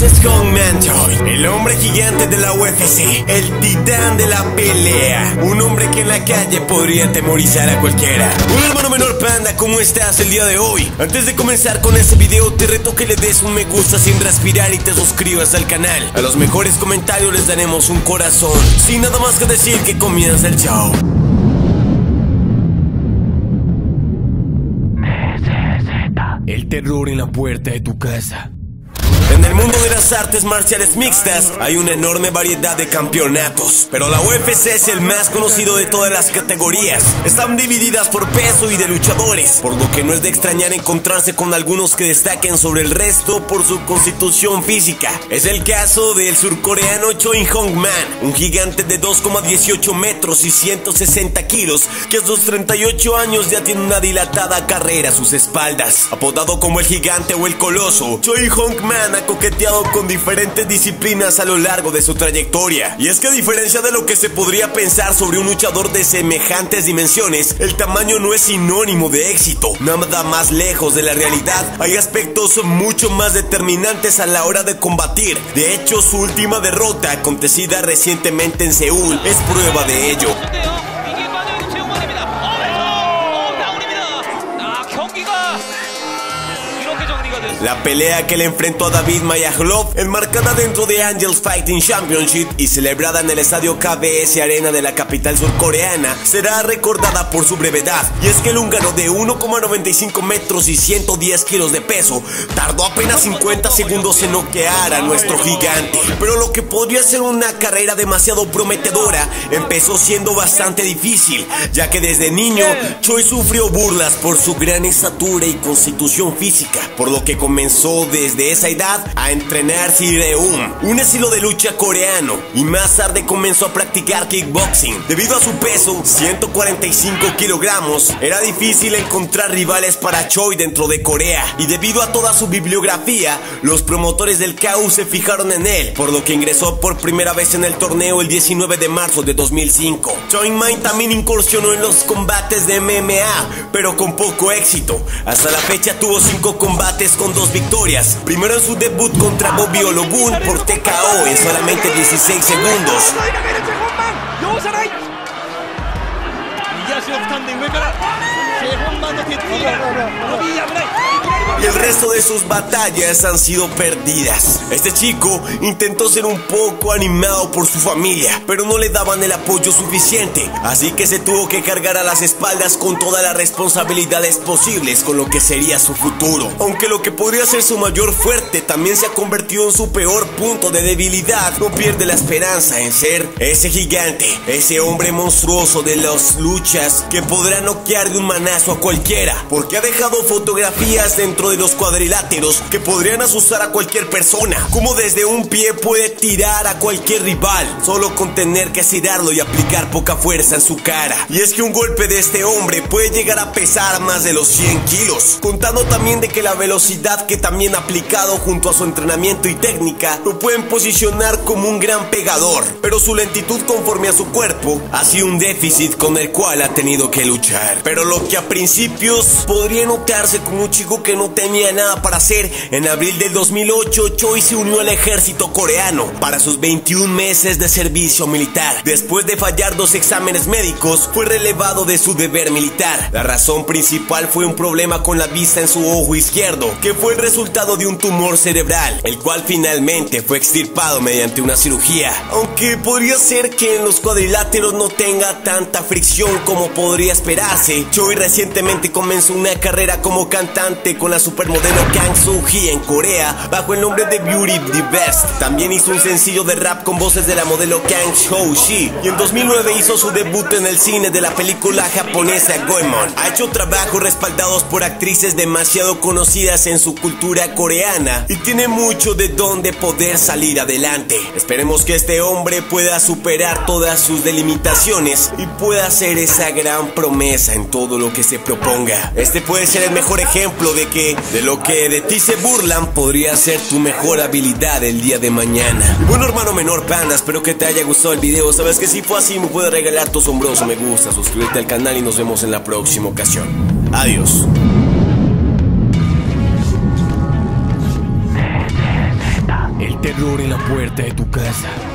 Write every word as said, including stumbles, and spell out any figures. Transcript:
es Hongman Choi, el hombre gigante de la U F C, el titán de la pelea, un hombre que en la calle podría atemorizar a cualquiera. Un hermano menor panda, ¿cómo estás el día de hoy? Antes de comenzar con este video, te reto que le des un me gusta sin respirar y te suscribas al canal. A los mejores comentarios les daremos un corazón. Sin nada más que decir, que comienza el show. El terror en la puerta de tu casa. En el mundo de las artes marciales mixtas hay una enorme variedad de campeonatos, pero la U F C es el más conocido de todas las categorías. Están divididas por peso y de luchadores, por lo que no es de extrañar encontrarse con algunos que destaquen sobre el resto por su constitución física. Es el caso del surcoreano Choi Hong-man, un gigante de dos coma dieciocho metros y ciento sesenta kilos, que a sus treinta y ocho años ya tiene una dilatada carrera a sus espaldas. Apodado como el gigante o el coloso, Choi Hong-man ha coqueteado con diferentes disciplinas a lo largo de su trayectoria. Y es que a diferencia de lo que se podría pensar sobre un luchador de semejantes dimensiones, el tamaño no es sinónimo de éxito. Nada más lejos de la realidad. Hay aspectos mucho más determinantes a la hora de combatir. De hecho, su última derrota, acontecida recientemente en Seúl, es prueba de ello. La pelea que le enfrentó a David Mayaghlov, enmarcada dentro de Angels Fighting Championship y celebrada en el estadio K B S Arena de la capital surcoreana, será recordada por su brevedad. Y es que el húngaro de uno coma noventa y cinco metros y ciento diez kilos de peso tardó apenas cincuenta segundos en noquear a nuestro gigante. Pero lo que podría ser una carrera demasiado prometedora empezó siendo bastante difícil, ya que desde niño Choi sufrió burlas por su gran estatura y constitución física, por lo que comenzó desde esa edad a entrenar Sireum, un estilo de lucha coreano, y más tarde comenzó a practicar kickboxing. Debido a su peso, ciento cuarenta y cinco kilogramos, era difícil encontrar rivales para Choi dentro de Corea, y debido a toda su bibliografía, los promotores del K U se fijaron en él, por lo que ingresó por primera vez en el torneo el diecinueve de marzo de dos mil cinco. Choi Man también incursionó en los combates de M M A, pero con poco éxito. Hasta la fecha tuvo cinco combates con dos victorias. Primero en su debut contra Bobby Ologun por T K O en solamente dieciséis segundos. Y el resto de sus batallas han sido perdidas. Este chico intentó ser un poco animado por su familia, pero no le daban el apoyo suficiente, así que se tuvo que cargar a las espaldas con todas las responsabilidades posibles con lo que sería su futuro. Aunque lo que podría ser su mayor fuerte también se ha convertido en su peor punto de debilidad, no pierde la esperanza en ser ese gigante, ese hombre monstruoso de las luchas que podrá noquear de un manazo a cualquiera, porque ha dejado fotografías dentro de los cuadriláteros que podrían asustar a cualquier persona, como desde un pie puede tirar a cualquier rival solo con tener que estirarlo y aplicar poca fuerza en su cara. Y es que un golpe de este hombre puede llegar a pesar más de los cien kilos, contando también de que la velocidad que también ha aplicado junto a su entrenamiento y técnica lo pueden posicionar como un gran pegador, pero su lentitud conforme a su cuerpo ha sido un déficit con el cual ha tenido que luchar. Pero lo que a principios podría notarse como un chico que no tenía nada para hacer, en abril del dos mil ocho Choi se unió al ejército coreano para sus veintiún meses de servicio militar. Después de fallar dos exámenes médicos, fue relevado de su deber militar. La razón principal fue un problema con la vista en su ojo izquierdo, que fue el resultado de un tumor cerebral, el cual finalmente fue extirpado mediante una cirugía. Aunque podría ser que en los cuadriláteros no tenga tanta fricción como podría esperarse, Choi recientemente comenzó una carrera como cantante con la supermodelo Kang Soo-hee en Corea bajo el nombre de Beauty the Best. También hizo un sencillo de rap con voces de la modelo Kang Soo-hee, y en dos mil nueve hizo su debut en el cine de la película japonesa Goemon. Ha hecho trabajos respaldados por actrices demasiado conocidas en su cultura coreana y tiene mucho de dónde poder salir adelante. Esperemos que este hombre pueda superar todas sus delimitaciones y pueda hacer esa gran promesa en todo lo que se proponga. Este puede ser el mejor ejemplo de que de lo que de ti se burlan podría ser tu mejor habilidad el día de mañana. Y bueno, hermano menor panda, espero que te haya gustado el video. Sabes que si fue así me puedes regalar tu asombroso me gusta, suscríbete al canal y nos vemos en la próxima ocasión. Adiós. El terror en la puerta de tu casa.